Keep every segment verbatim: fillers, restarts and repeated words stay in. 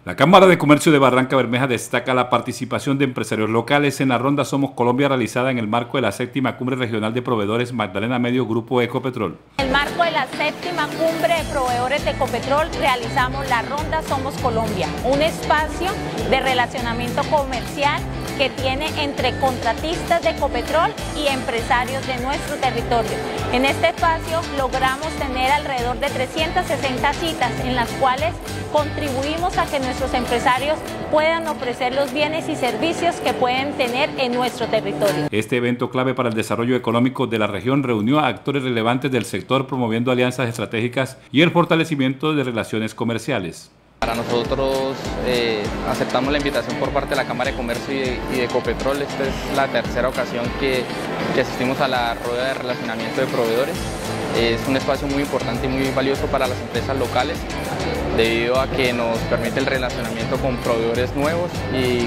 La Cámara de Comercio de Barranca Bermeja destaca la participación de empresarios locales en la Ronda Somos Colombia realizada en el marco de la séptima Cumbre Regional de Proveedores Magdalena Medio Grupo Ecopetrol. En el marco de la séptima Cumbre de Proveedores de Ecopetrol realizamos la Ronda Somos Colombia, un espacio de relacionamiento comercial que tiene entre contratistas de Ecopetrol y empresarios de nuestro territorio. En este espacio logramos tener alrededor de trescientas sesenta citas en las cuales contribuimos a que nuestros empresarios puedan ofrecer los bienes y servicios que pueden tener en nuestro territorio. Este evento clave para el desarrollo económico de la región reunió a actores relevantes del sector promoviendo alianzas estratégicas y el fortalecimiento de relaciones comerciales. Para nosotros eh, aceptamos la invitación por parte de la Cámara de Comercio y de, y de Ecopetrol. Esta es la tercera ocasión que, que asistimos a la rueda de relacionamiento de proveedores. Es un espacio muy importante y muy valioso para las empresas locales debido a que nos permite el relacionamiento con proveedores nuevos y,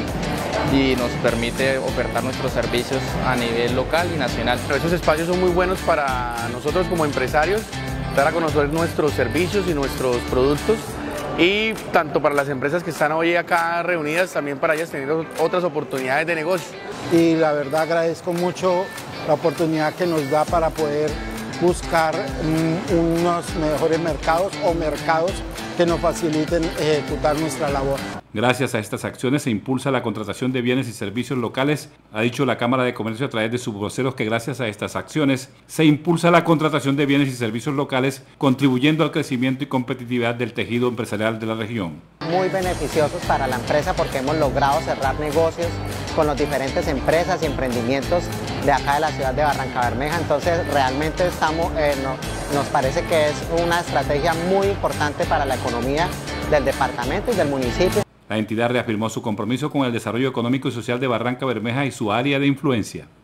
y nos permite ofertar nuestros servicios a nivel local y nacional. Estos espacios son muy buenos para nosotros como empresarios, dar a conocer nuestros servicios y nuestros productos, y tanto para las empresas que están hoy acá reunidas, también para ellas tener otras oportunidades de negocio. Y la verdad agradezco mucho la oportunidad que nos da para poder buscar um, unos mejores mercados o mercados que nos faciliten ejecutar nuestra labor. Gracias a estas acciones se impulsa la contratación de bienes y servicios locales, ha dicho la Cámara de Comercio a través de sus voceros que gracias a estas acciones se impulsa la contratación de bienes y servicios locales, contribuyendo al crecimiento y competitividad del tejido empresarial de la región. Muy beneficiosos para la empresa porque hemos logrado cerrar negocios con las diferentes empresas y emprendimientos de acá de la ciudad de Barranca Bermeja, entonces realmente estamos, eh, no, nos parece que es una estrategia muy importante para la economía del departamento y del municipio. La entidad reafirmó su compromiso con el desarrollo económico y social de Barranca Bermeja y su área de influencia.